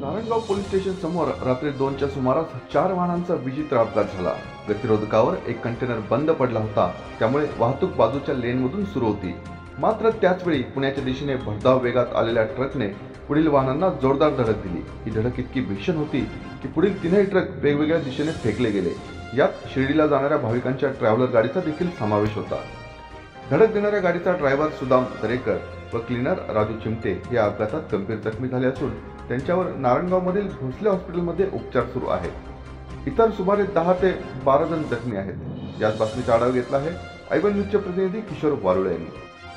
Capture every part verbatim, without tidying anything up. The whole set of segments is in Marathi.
नारायणगाव पोलीस स्टेशन समोर रात्री दोनच्या सुमारास चार वाहनांचा विचित्र अपघात झाला। गतिरोधकावर एक कंटेनर बंद पडला होता, त्यामुळे वाहतूक बाजूच्या लेनमधून सुरू होती। मात्र त्याच वेळी पुण्याच्या दिशेने भरधाव वेगात आलेल्या ट्रकने पुढील वाहनांना जोरदार धडक दिली। ही धडक इतकी भीषण होती की पुढील तीनही ट्रक वेगवेगळ्या दिशेने फेकले गेले। यात शिर्डीला जाणाऱ्या भाविकांच्या ट्रॅव्हलर गाडीचा देखील समावेश होता। धडक देणाऱ्या गाडीचा ड्रायव्हर सुदाम दरेकर व क्लीनर राजू चिमटे हे अपघातात गंभीर जखमी झाले असून त्यांच्यावर नारायणगावमधील भोसले हॉस्पिटलमध्ये उपचार सुरू आहेत। इतर सुमारे दहा ते बारा जण जखमी आहेत। याच बातमीचा आढावा घेतला आहे आय वन न्यूजचे प्रतिनिधी किशोर वारुळे यांनी।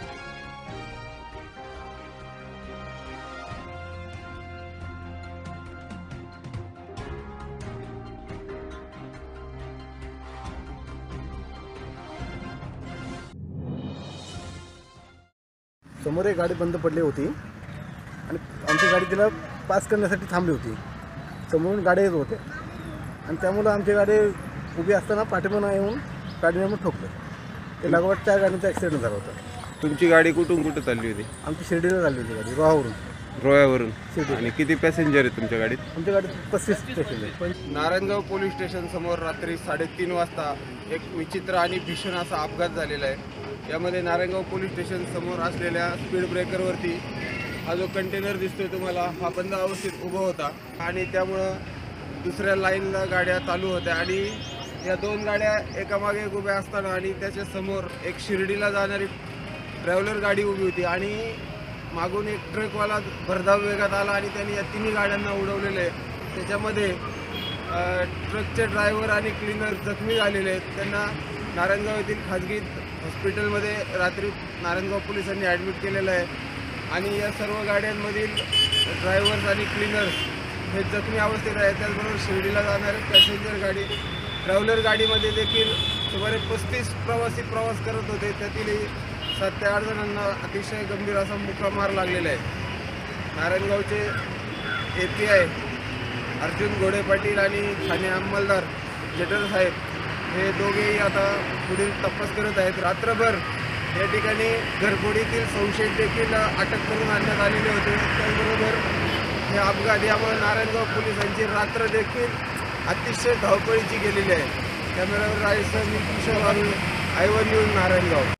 समोर एक गाडी बंद पडली होती आणि आमची गाडी तिला पास करण्यासाठी थांबली होती। समोरून गाड्या येत होत्या आणि त्यामुळे आमची गाडी उभी असताना पाठीमागून येऊन गाडीने ठोकलं। ते लागोपाठ चार गाडीचा ॲक्सिडेंट झाला होता। तुमची गाडी कुठून कुठे चालली होती? आमची शिर्डीला चालली होती गाडी, रोहावरून रोह्यावरून। शिर्डी। आणि किती पॅसेंजर आहेत तुमच्या गाडीत? आमच्या गाडीत पस्तीस पॅसेंजर। नारायणगाव पोलीस स्टेशन समोर रात्री साडेतीन वाजता एक विचित्र आणि भीषण असा अपघात झालेला आहे। यामध्ये नारायणगाव पोलीस स्टेशन समोर असलेल्या स्पीड ब्रेकरवरती हा जो कंटेनर दिसतोय तुम्हाला, हा बंद अवस्थेत उभा होता आणि त्यामुळं दुसऱ्या लाईनला गाड्या चालू होत्या आणि या दोन गाड्या एकामागे एक उभ्या असताना आणि त्याच्या समोर एक शिर्डीला जाणारी ट्रॅव्हलर गाडी उभी होती आणि मागून एक ट्रकवाला भरधाव वेगात आला आणि त्यांनी या तिन्ही गाड्यांना उडवलेले आहे। त्याच्यामध्ये ट्रकचे ड्रायव्हर आणि क्लीनर जखमी झालेले आहेत। त्यांना नारायणगाव येथील खाजगी हॉस्पिटलमध्ये रात्री नारायणगाव पोलिसांनी ॲडमिट केलेलं आहे आणि या सर्व गाड्यांमधील ड्रायव्हर्स आणि क्लीनर्स हे जखमी अवस्थेत आहेत। त्याचबरोबर शिर्डीला जाणारे पॅसेंजर गाडी ट्रॅव्हलर गाडीमध्ये देखील सुमारे पस्तीस प्रवासी प्रवास करत होते। त्यातील सात ते आठ जणांना अतिशय गंभीर असा मुका मार लागलेला आहे। नारायणगावचे A P I Arjun Ghode Patil आणि ठाणे अंमलदार जेटर साहेब हे दोघेही आता पुढील तपास करत आहेत। रात्रभर या ठिकाणी घरफोडीतील संशयित देखील अटक करून आणण्यात आलेले होते। त्याचबरोबर हे अपघात यामुळे नारायणगाव पोलिसांची रात्र देखील अतिशय धावपळीची गेलेली आहे। कॅमेरावर राजेश मी Kishor Warule, I one news, Narayangaon.